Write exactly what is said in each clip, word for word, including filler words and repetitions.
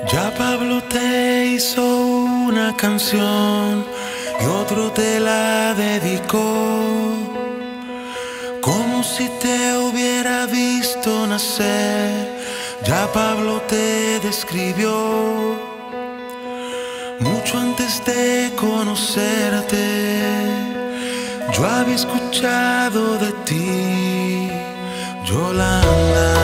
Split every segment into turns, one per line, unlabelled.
Ya Pablo te hizo una canción y otro te la dedicó, como si te hubiera visto nacer. Ya Pablo te describió mucho antes de conocerte. Yo había escuchado de ti, Yolanda.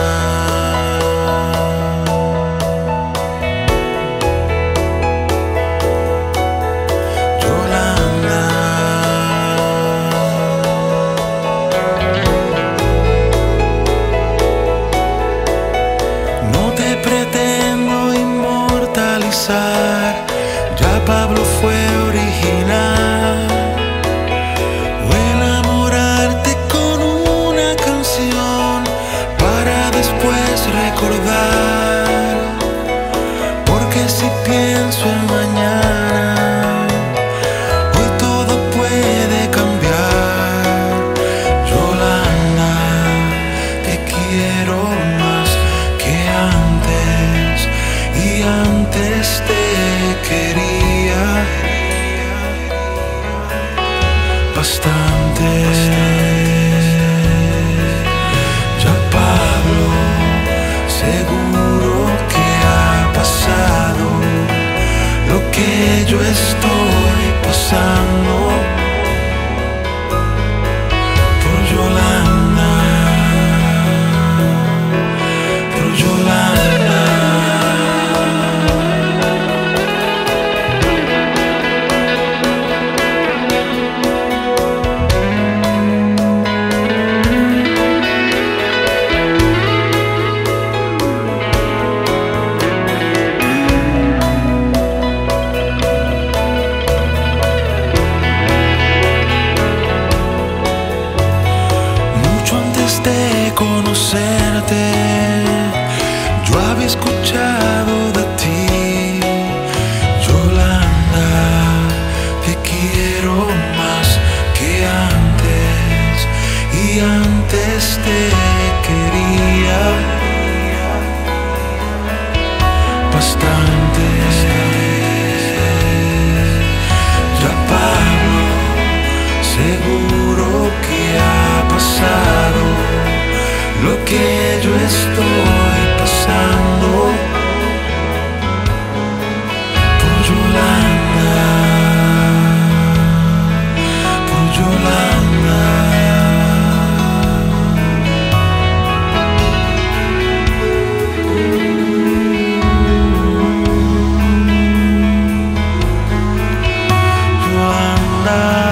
Ya Pablo fue original, o enamorarte con una canción para después recordar. Porque si pienso en mañana, hoy todo puede cambiar. Yolanda, te quiero más que antes, y antes te quería bastante. Ya Pablo, seguro que ha pasado lo que yo estoy pasando por Yolanda, por Yolanda. De conocerte, yo había escuchado de ti, Yolanda. Te quiero más que antes, y antes te quería bastante. Ya Pablo, seguro que ha pasado lo que yo estoy pasando por Yolanda, por Yolanda. Yolanda.